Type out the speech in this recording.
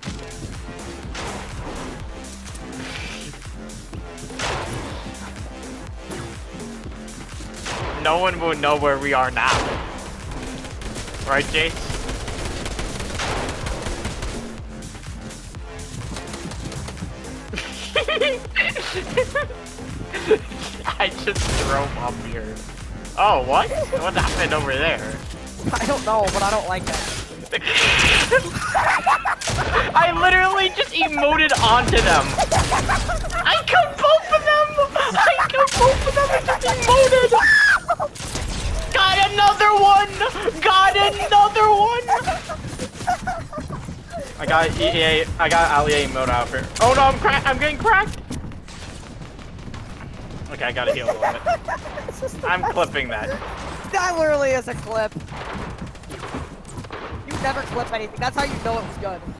No one will know where we are now. Right, Jace? I just drove up here. Oh, what? What happened over there? I don't know, but I don't like that. I literally just emoted onto them. I killed both of them. I killed both of them and just emoted. Got another one. Got another one. I got EA. I got AliA emote out here. Oh no, I'm getting cracked. Okay, I gotta heal a little bit. I'm clipping that. That literally is a clip. You never clip anything. That's how you know it was good.